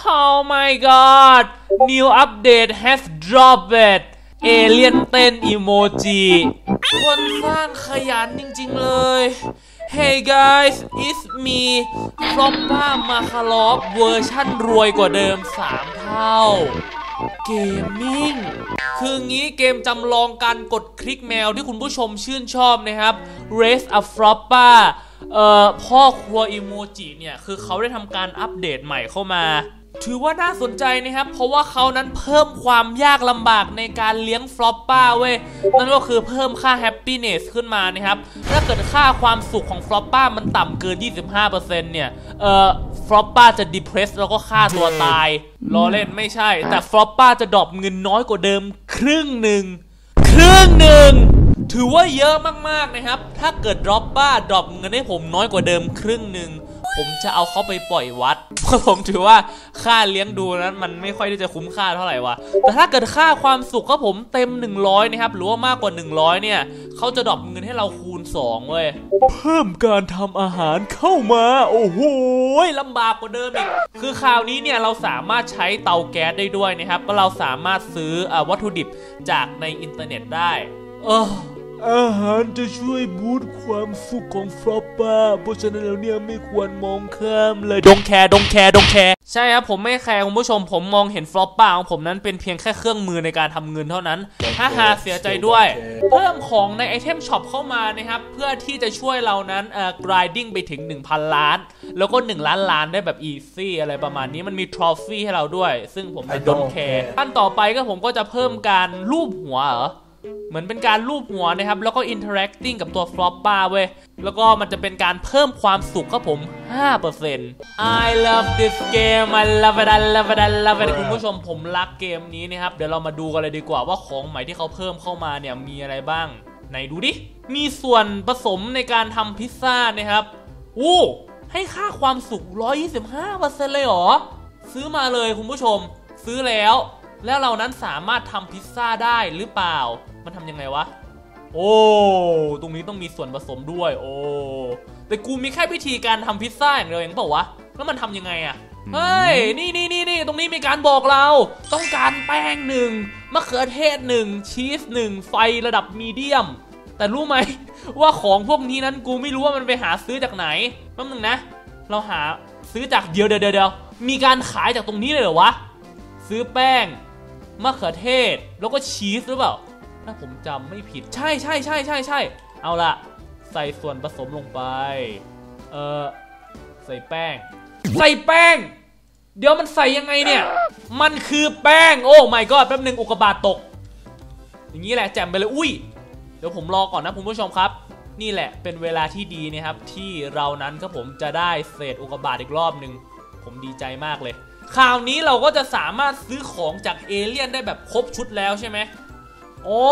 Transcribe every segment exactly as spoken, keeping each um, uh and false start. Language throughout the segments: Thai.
Oh my god new update has dropped เอเลี่ยนเต้นอีโมจิคนสร้างขยันจริงๆเลย Hey guys it's me Floppa Makarov เวอร์ชั่นรวยกว่าเดิมสามเท่าเกมมิ่งคืองี้เกมจำลองการกดคลิกแมวที่คุณผู้ชมชื่นชอบนะครับ Raise a Floppa เอ่อพ่อครัวอีโมจิเนี่ยคือเขาได้ทำการอัปเดตใหม่เข้ามาถือว่าน่าสนใจนะครับเพราะว่าเขานั้นเพิ่มความยากลำบากในการเลี้ยงฟลอปป้าเว้ยนั่นก็คือเพิ่มค่าแฮปปี้เนสขึ้นมานะครับถ้าเกิดค่าความสุขของฟลอปป้ามันต่ำเกิน ยี่สิบห้าเปอร์เซ็นต์ เนี่ยเอ่อฟลอปป้าจะดิเพรสแล้วก็ฆ่าตัวตายล้อเล่นไม่ใช่แต่ฟลอปป้าจะดรอปเงินน้อยกว่าเดิมครึ่งหนึ่งครึ่งหนึ่งถือว่าเยอะมากๆนะครับถ้าเกิดดรอปป้าดรอปเงินให้ผมน้อยกว่าเดิมครึ่งหนึ่งผมจะเอาเขาไปปล่อยวัดเพราะผมถือว่าค่าเลี้ยงดูนั้นมันไม่ค่อยที่จะคุ้มค่าเท่าไหร่วะแต่ถ้าเกิดค่าความสุขก็ผมเต็มหนึ่งร้อยนะครับหรือว่ามากกว่าหนึ่งร้อยเนี่ยเขาจะดรอปเงินให้เราคูณสองเว้ยเพิ่มการทำอาหารเข้ามาโอ้โหลำบากกว่าเดิมอีกคือคราวนี้เนี่ยเราสามารถใช้เตาแก๊สได้ด้วยนะครับก็เราสามารถซื้อวัตถุดิบจากในอินเทอร์เน็ตได้เอออาหารจะช่วยบูสต์ความสุขของฟลอปป้าเพราะฉะนั้นแล้วเนี่ยไม่ควรมองข้ามเลยดงแคร์ดงแคร์ดงแคร์ใช่ครับผมไม่แคร์คุณผู้ชมผมมองเห็นฟลอปป้าของผมนั้นเป็นเพียงแค่เครื่องมือในการทำเงินเท่านั้นฮ่าฮาเสียใจด้วยเพิ่มของในไอเทมช็อปเข้ามานะครับเพื่อที่จะช่วยเรานั้นเอ่อ grinding ไปถึง หนึ่งพัน ล้านแล้วก็หนึ่งล้านล้านได้แบบ easy อะไรประมาณนี้มันมี trophy ให้เราด้วยซึ่งผมเป็นดงแคร์ขั้นต่อไปก็ผมก็จะเพิ่มการลูบหัวเหรอเหมือนเป็นการลูบหัวนะครับแล้วก็ interacting กับตัว Floppa เว้ยแล้วก็มันจะเป็นการเพิ่มความสุขครับผม ห้าเปอร์เซ็นต์ I love this game I love it I love it I love it คุณผู้ชมผมรักเกมนี้นะครับเดี๋ยวเรามาดูกันเลยดีกว่าว่าของใหม่ที่เขาเพิ่มเข้ามาเนี่ยมีอะไรบ้างไหนดูดิมีส่วนผสมในการทำพิซซ่านะครับอู้ให้ค่าความสุข หนึ่งร้อยยี่สิบห้าเปอร์เซ็นต์ เลยเหรอซื้อมาเลยคุณผู้ชมซื้อแล้วแล้วเรานั้นสามารถทำพิซซ่าได้หรือเปล่ามันทำยังไงวะโอ้ตรงนี้ต้องมีส่วนผสมด้วยโอ้แต่กูมีแค่วิธีการทำพิซซ่าอย่างเดียวเองเปล่าวะแล้วมันทำยังไงอะเฮ้ยนี่นี่นี่นี่ตรงนี้มีการบอกเราต้องการแป้งหนึ่งมะเขือเทศหนึ่งชีสหนึ่งไฟระดับมีเดียมแต่รู้ไหมว่าของพวกนี้นั้นกูไม่รู้ว่ามันไปหาซื้อจากไหนแป๊บนึงนะเราหาซื้อจากเดียวเดียวเดียวมีการขายจากตรงนี้เลยเหรอวะซื้อแป้งมะเขือเทศแล้วก็ชีสหรือเปล่าถ้าผมจำไม่ผิดใช่ใช่ใช่ใช่ใช่เอาละใส่ส่วนผสมลงไปเออใส่แป้งใส่แป้งเดี๋ยวมันใส่ยังไงเนี่ยมันคือแป้งโอ้ my god แป๊บนึงอุกกาบาตตกอย่างนี้แหละแจ่มไปเลยอุ้ยเดี๋ยวผมรอก่อนนะคุณผู้ชมครับนี่แหละเป็นเวลาที่ดีนะครับที่เรานั้นครับผมจะได้เศษอุกกาบาตอีกรอบนึงผมดีใจมากเลยคราวนี้เราก็จะสามารถซื้อของจากเอเลี่ยนได้แบบครบชุดแล้วใช่ไหมโอ้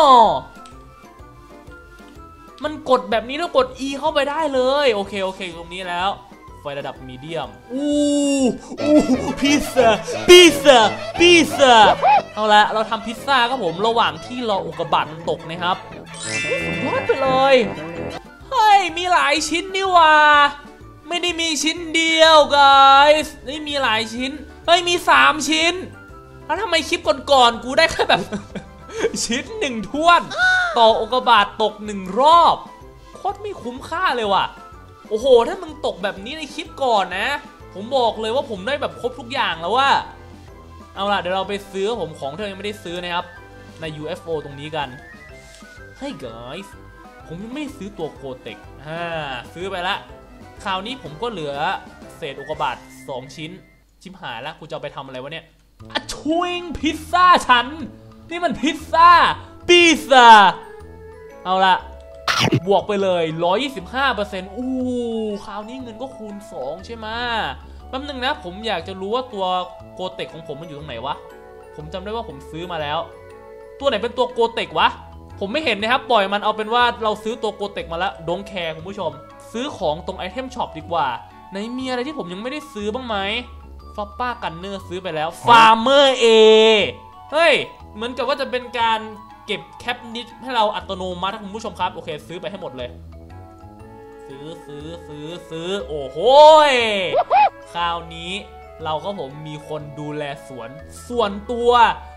มันกดแบบนี้แล้วกด E เข้าไปได้เลยโอเคโอเคตรงนี้แล้วไฟระดับมีเดียมอู้อู้พิซซ่าพิซซ่าพิซซ่าเอาละเราทำพิซซ่าครับผมระหว่างที่รออุกกาบาตมันตกนะครับยอดไปเลยเฮ้ยมีหลายชิ้นนี่ว่าไม่ได้มีชิ้นเดียว guys นี่มีหลายชิ้นเฮ้ยมีสามชิ้นแล้วทำไมคลิปก่อนๆกูได้แค่แบบชิ้นหนึ่งท้วนต่ออุกกาบาตตกหนึ่งรอบโคตรไม่คุ้มค่าเลยว่ะโอ้โหถ้ามึงตกแบบนี้ในคลิปก่อนนะผมบอกเลยว่าผมได้แบบครบทุกอย่างแล้วว่าเอาล่ะเดี๋ยวเราไปซื้อผมของที่เรายังไม่ได้ซื้อนะครับใน ยู เอฟ โอ ตรงนี้กันเฮ้ย guys ผมยังไม่ซื้อตัวโกเต็กอ่าซื้อไปละคราวนี้ผมก็เหลือเศษอุกกาบาตสองชิ้นชิมหายแล้วกูจะเอาไปทำอะไรวะเนี่ยอะทวิงพิซซ่าฉันนี่มันพิซซ่าพิซซ่าเอาละบวกไปเลย หนึ่งร้อยยี่สิบห้าเปอร์เซ็นต์ อู้คราวนี้เงินก็คูณสองใช่ไหมแป๊บนึงนะผมอยากจะรู้ว่าตัวโกเต็กของผมมันอยู่ตรงไหนวะผมจำได้ว่าผมซื้อมาแล้วตัวไหนเป็นตัวโกเต็กวะผมไม่เห็นนะครับปล่อยมันเอาเป็นว่าเราซื้อตัวโกเต็กมาแล้วดงแคร์คุณผู้ชมซื้อของตรงไอเทมช็อปดีกว่าไหนมีอะไรที่ผมยังไม่ได้ซื้อบ้างไหมฟลอปป้ากันเนอร์ซื้อไปแล้วฟาร์เมอร์เอเฮ้ยเหมือนกับว่าจะเป็นการเก็บแคปนิดให้เราอัตโนมัติคุณผู้ชมครับโอเคซื้อไปให้หมดเลยซื้อซื้อซื้อซื้อโอ้โหคราวนี้เราก็ผมมีคนดูแลสวนส่วนตัว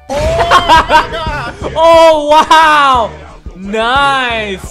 โอ้ว้าว nice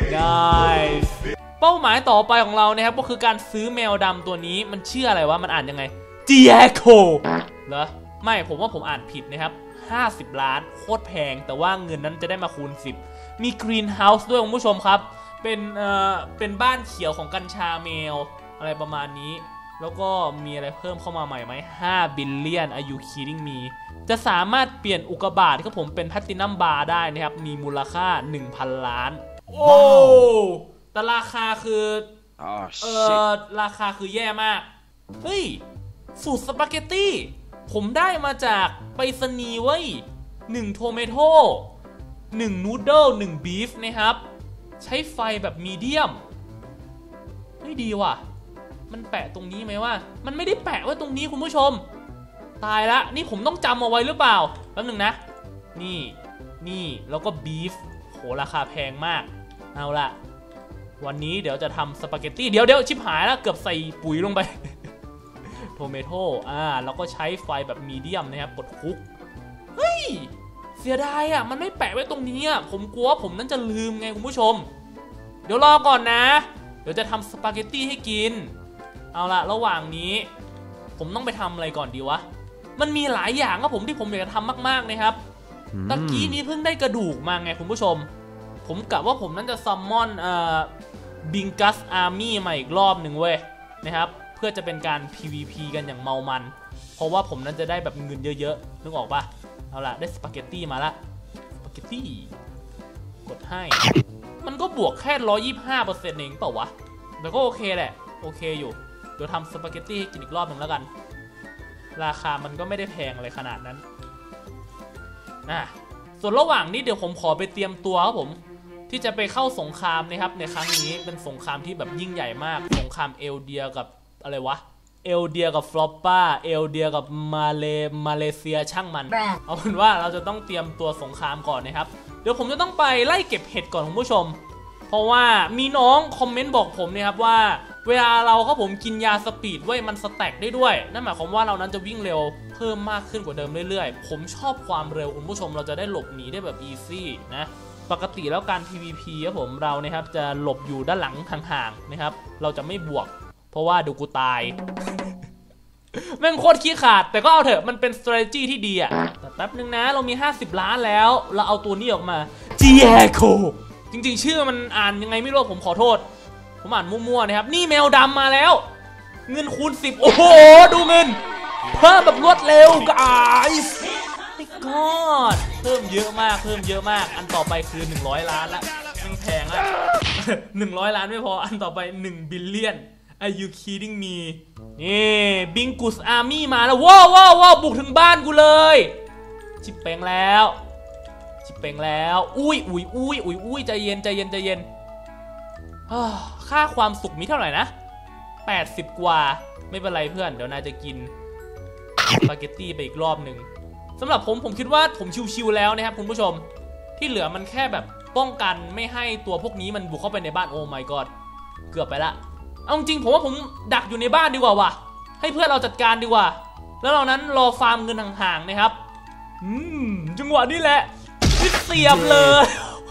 nice เป้าหมายต่อไปของเรานะครับก็คือการซื้อแมวดำตัวนี้มันชื่ออะไรวะมันอ่านยังไง Diego เหรอไม่ผมว่าผมอ่านผิดนะครับห้าสิบล้านโคตรแพงแต่ว่าเงินนั้นจะได้มาคูณสิบมีกรีนเฮาส์ด้วยคุณผู้ชมครับเป็นเอ่อเป็นบ้านเขียวของกัญชาแมวอะไรประมาณนี้แล้วก็มีอะไรเพิ่มเข้ามาใหม่ไหมห้าบิลเลียน Are you kidding me จะสามารถเปลี่ยนอุกกาบาตครับผมเป็นแพลตินัมบาร์ได้นะครับมีมูลค่า หนึ่งพัน ล้านโอ้แต่ราคาคือ oh, เออราคาคือแย่มากเฮ้ยสูตรสปาเกตตี้ผมได้มาจากไปรษณีย์เว้ยหนึ่งโทเมโต้หนึ่งนูดเดิลหนึ่งบีฟนะครับใช้ไฟแบบมีเดียมเฮ้ยดีว่ะมันแปะตรงนี้ไหมว่ามันไม่ได้แปะไว้ตรงนี้คุณผู้ชมตายละนี่ผมต้องจำเอาไว้หรือเปล่าแป๊บนึงนะนี่นี่แล้วก็บีฟโหราคาแพงมากเอาละวันนี้เดี๋ยวจะทำสปาเกตตี้เดี๋ยวเดี๋ยวชิบหายแล้วเกือบใส่ปุ๋ยลงไปโทเมโต้อ่าแล้วก็ใช้ไฟแบบมีเดียมนะครับกดคุกเฮ้ยเสียดายอ่ะมันไม่แปะไว้ตรงนี้อ่ะผมกลัวผมนั้นจะลืมไงคุณผู้ชมเดี๋ยวรอก่อนนะเดี๋ยวจะทำสปาเกตตี้ให้กินเอาละระหว่างนี้ผมต้องไปทำอะไรก่อนดีวะมันมีหลายอย่างครับผมที่ผมอยากจะทำมากๆนะครับตะกี้นี้เพิ่งได้กระดูกมาไงคุณผู้ชมผมกะว่าผมนั้นจะซัมมอนเอ่อบิงกัสอาร์มี่มาอีกรอบหนึ่งเว้ยนะครับเพื่อจะเป็นการ พี วี พี กันอย่างเมามันเพราะว่าผมนั้นจะได้แบบเงินเยอะๆนึกออกปะเอาล่ะได้สปาเกตตี้มาละสปาเกตตี้กดให้มันก็บวกแค่ ร้อยยี่สิบห้าเปอร์เซ็นต์ เองเปล่าวะแต่ก็โอเคแหละโอเคอยู่เดี๋ยวทำสปาเกตตี้ให้กินอีกรอบหนึ่งแล้วกันราคามันก็ไม่ได้แพงอะไรขนาดนั้นนะส่วนระหว่างนี้เดี๋ยวผมขอไปเตรียมตัวครับผมที่จะไปเข้าสงครามนะครับในครั้งนี้เป็นสงครามที่แบบยิ่งใหญ่มากสงครามเอลเดียกับอะไรวะเอลเดียกับฟลอปป้าเอลเดียกับมาเลมาเลเซียช่างมันเอาเป็นว่าเราจะต้องเตรียมตัวสงครามก่อนนะครับเดี๋ยวผมจะต้องไปไล่เก็บเห็ดก่อนคุณผู้ชมเพราะว่ามีน้องคอมเมนต์บอกผมนะครับว่าเวลาเราครับผมกินยาสปีดเว้ยมันสแต็กได้ด้วยนั่นหมายความว่าเรานั้นจะวิ่งเร็วเพิ่มมากขึ้นกว่าเดิมเรื่อยๆผมชอบความเร็วคุณผู้ชมเราจะได้หลบหนีได้แบบอีซี่นะปกติแล้วการ พี วี พี ครับผมเรานะครับจะหลบอยู่ด้านหลังห่างๆนะครับเราจะไม่บวกเพราะว่าเดี๋ยวกูตาย แม่งโคตรขี้ขาดแต่ก็เอาเถอะมันเป็น strategy ที่ดีอะแต่แป๊บนึงนะเรามีห้าสิบล้านแล้วเราเอาตัวนี้ออกมา Diego จริงๆชื่อมันอ่านยังไงไม่รู้ผมขอโทษผมอ่านมั่วๆนะครับนี่แมวดำมาแล้วเงินคูณสิบโอ้โหดูเงินเพิ่มแบบรวดเร็วกายไม่กอดเพิ่มเยอะมากเพิ่มเยอะมากอันต่อไปคือหนึ่งร้อยล้านละมันแพงละหนึ่งร้อยล้านไม่พออันต่อไปหนึ่งบิลเลียนAre you kidding me นี่บิงกุสอาร์มี่มาแล้วว้าวว้าวว้าวบุกถึงบ้านกูเลยชิปเป่งแล้วชิปเป่งแล้วอุ้ยอุ้ยอุ้ยอุ้ยอุ้ยใจเย็นใจเย็นใจเย็นค่าความสุขมีเท่าไหร่นะแปดสิบกว่าไม่เป็นไรเพื่อนเดี๋ยวนายจะกินสปาเกตตี้ไปอีกรอบหนึ่งสำหรับผมผมคิดว่าผมชิวๆแล้วนะครับคุณผู้ชมที่เหลือมันแค่แบบป้องกันไม่ให้ตัวพวกนี้มันบุกเข้าไปในบ้านโอ้ my god เกือบไปละเอาจริงผมว่าผมดักอยู่ในบ้านดีกว่าว่ะให้เพื่อนเราจัดการดีกว่าแล้วเรานั้นรอฟาร์มเงินห่างๆนะครับอืมจังหวะนี้แหละที่เสียบเลย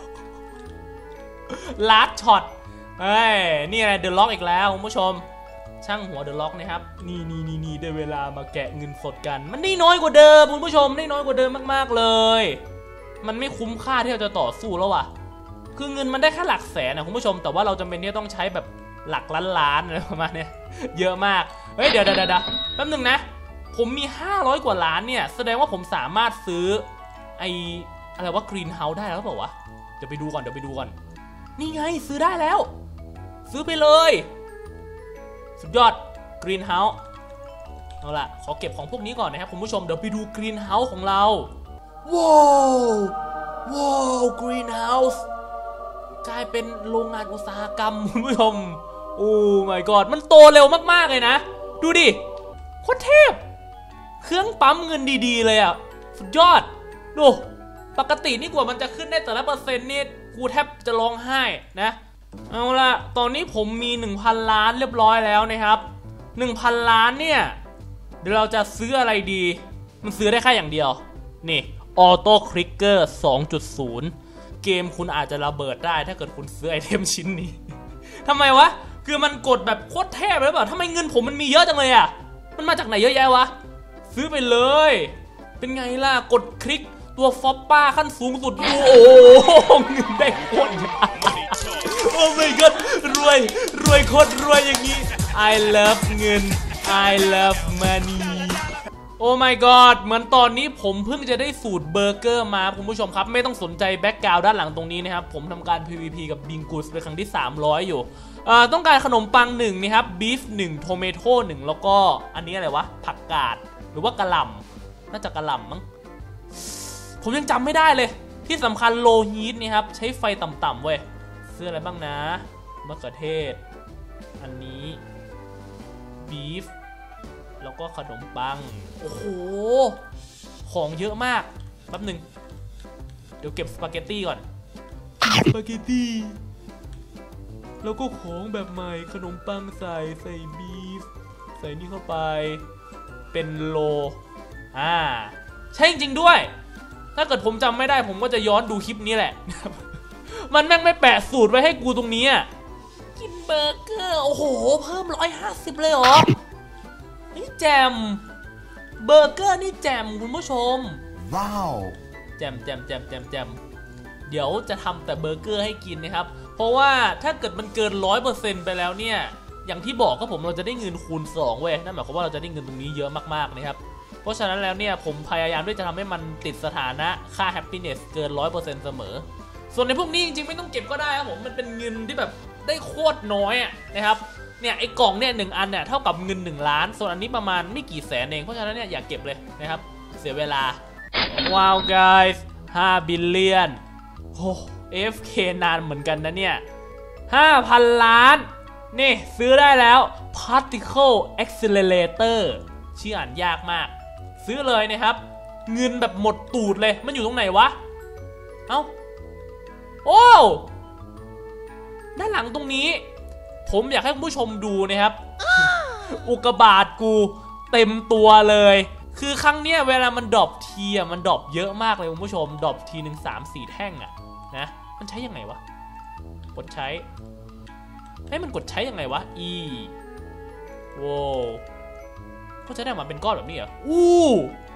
ลัดช็อตเฮ้ยนี่อะไรเดอะล็อกอีกแล้วคุณผู้ชมช่างหัวเดอะล็อกนะครับนี่นี่นี่นี่ได้เวลามาแกะเงินสดกันมันได้น้อยกว่าเดิมคุณผู้ชมได้น้อยกว่าเดิมมากๆเลยมันไม่คุ้มค่าที่เราจะต่อสู้แล้วว่ะคือเงินมันได้แค่หลักแสนนะคุณผู้ชมแต่ว่าเราจำเป็นที่ต้องใช้แบบหลักล้านล้านอะไรประมาณนี้เยอะมากเฮ้ยเดี๋ยวเดี๋ยวเดี๋ยวแป๊บนึงนะผมมีห้าร้อยกว่าล้านเนี่ยแสดงว่าผมสามารถซื้อไออะไรว่ากรีนเฮาส์ได้แล้วเปล่าวะเดี๋ยวไปดูก่อนเดี๋ยวไปดูก่อนนี่ไงซื้อได้แล้วซื้อไปเลยสุดยอดกรีนเฮาส์เอาล่ะขอเก็บของพวกนี้ก่อนนะครับคุณผู้ชมเดี๋ยวไปดูกรีนเฮาส์ของเราว้าวว้าวกรีนเฮาส์กลายเป็นโรงงานอุตสาหกรรมคุณผู้ชมโอ้ my god มันโตเร็วมากๆเลยนะดูดิโคตรเทพเครื่องปั๊มเงินดีๆเลยอ่ะสุดยอดดูปกตินี่กว่ามันจะขึ้นได้แต่ละเปอร์เซ็นต์นี่กูแทบจะร้องไห้นะเอาละตอนนี้ผมมี หนึ่งพัน ล้านเรียบร้อยแล้วนะครับ หนึ่งพัน ล้านเนี่ยเดี๋ยวเราจะซื้ออะไรดีมันซื้อได้แค่อย่างเดียวนี่ออโต้คลิกเกอร์ สองจุดศูนย์ เกมคุณอาจจะระเบิดได้ถ้าเกิดคุณซื้อไอเทมชิ้นนี้ ทำไมวะคือมันกดแบบโคตรเทพเลยเปล่าทำไมเงินผมมันมีเยอะจังเลยอ่ะมันมาจากไหนเยอะแยะวะซื้อไปเลยเป็นไงล่ะกดคลิกตัวฟอปป้าขั้นสูงสุดดูโอ้เงินได้โคตรโอ้ my god รวยรวยโคตรรวยอย่างนี้ I love เงิน I love money โอ้ my god เหมือนตอนนี้ผมเพิ่งจะได้สูตรเบอร์เกอร์มาคุณผู้ชมครับไม่ต้องสนใจแบ็กกราวด์ด้านหลังตรงนี้นะครับผมทำการ พี วี พี กับบิงกูสเป็นครั้งที่สามร้อยอยู่เอ่อต้องการขนมปังหนึ่งนะครับบีฟหนึ่งโทเมโต้หนึ่งแล้วก็อันนี้อะไรวะผักกาดหรือว่ากะหล่ำน่าจะกะหล่ำมั้งผมยังจำไม่ได้เลยที่สำคัญโลฮีทนี่ครับใช้ไฟต่ำๆเว้ยซื้ออะไรบ้างนะมะเขือเทศอันนี้บีฟแล้วก็ขนมปังโอ้โหของเยอะมากแป๊บหนึ่งเดี๋ยวเก็บสปาเกตตี้ก่อนสปาเกตตี้แล้วก็ของแบบใหม่ขนมปังใส่ใส่บีฟใส่นี่เข้าไปเป็นโลอ่าใช่จริงๆด้วยถ้าเกิดผมจำไม่ได้ผมก็จะย้อนดูคลิปนี้แหละ มันแม่งไม่แปะสูตรไว้ให้กูตรงนี้กินเบอร์เกอร์โอ้โหเพิ่มร้อยห้าสิบเลยเหรอนี่แจมเบอร์เกอร์นี่แจมคุณผู้ชมว้าวแจมแจมแจมแจมแจมเดี๋ยวจะทำแต่เบอร์เกอร์ให้กินนะครับเพราะว่าถ้าเกิดมันเกิน ร้อยเปอร์เซ็นต์ ไปแล้วเนี่ยอย่างที่บอกก็ผมเราจะได้เงินคูณสองเว้ยนั่นหมายความว่าเราจะได้เงินตรงนี้เยอะมากๆนะครับเพราะฉะนั้นแล้วเนี่ยผมพยายามที่จะทำให้มันติดสถานะค่า happiness เกิน ร้อยเปอร์เซ็นต์ เสมอส่วนในพวกนี้จริงๆไม่ต้องเก็บก็ได้ครับผมมันเป็นเงินที่แบบได้โคตรน้อยนะครับเนี่ยไอ้กล่องเนี่ยหนึ่งอันเนี่ยเท่ากับเงินหนึ่งล้านส่วนอันนี้ประมาณไม่กี่แสนเองเพราะฉะนั้นเนี่ยอย่าเก็บเลยนะครับเสียเวลาว้าว guys ห้า บิลเลียนโอ้ เอ เอฟ เค นานเหมือนกันนะเนี่ย ห้าพัน ล้านนี่ซื้อได้แล้ว particle accelerator ชื่ออ่านยากมากซื้อเลยนะครับเงินแบบหมดตูดเลยมันอยู่ตรงไหนวะเอ้าโอ้ด้านหลังตรงนี้ผมอยากให้คุณผู้ชมดูนะครับ อุกกาบาตกูเต็มตัวเลยคือครั้งเนี้ยเวลามันดรอปทีอ่ะมันดรอปเยอะมากเลยคุณผู้ชมดรอปทีหนึ่งสามสี่แท่งอ่ะนะมันใช้ยังไงวะกดใช้ให้มันกดใช้ยังไงวะ E โว้ก็จะได้มาเป็นก้อนแบบนี้เหรออู้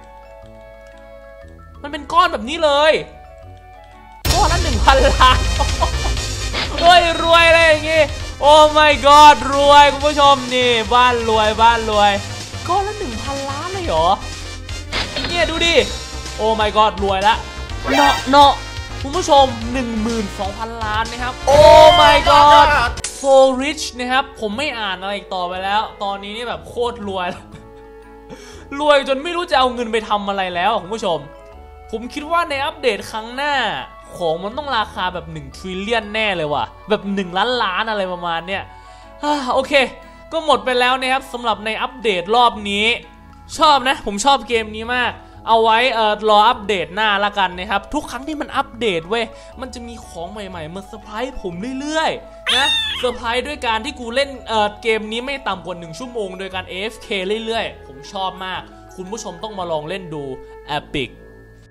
มันเป็นก้อนแบบนี้เลยก้อนละหนึ่งพันล้านเฮ้ยรวยเลยอย่างงี้โอ้ my god รวยคุณผู้ชมนี่บ้านรวยบ้านรวยก้อนละหนึ่งพันล้านเลยเหรอเนี่ยดูดิโอ้ my god รวยละเนาะเนาะคุณผู้ชม หนึ่งหมื่นสองพัน ล้านนะครับโอ้ my god so rich นะครับผมไม่อ่านอะไรอีกต่อไปแล้วตอนนี้นี่แบบโคตรรวยรวยจนไม่รู้จะเอาเงินไปทำอะไรแล้วคุณผู้ชมผมคิดว่าในอัปเดตครั้งหน้าของมันต้องราคาแบบหนึ่ง trillion แน่เลยว่ะแบบหนึ่งล้านล้านอะไรประมาณเนี้ยโอเคก็หมดไปแล้วนะครับสำหรับในอัปเดตรอบนี้ชอบนะผมชอบเกมนี้มากเอาไว้เอ่อรออัปเดตหน้าละกันนะครับทุกครั้งที่มันอัปเดตเว้ยมันจะมีของใหม่ๆมาเซอร์ไพรส์ผมเรื่อยๆนะเซอร์ไพรส์ด้วยการที่กูเล่นเอ่อเกมนี้ไม่ต่ำกว่าหนึ่งชั่วโมงโดยการ เอ เอฟ เค เรื่อยๆผมชอบมากคุณผู้ชมต้องมาลองเล่นดู Epic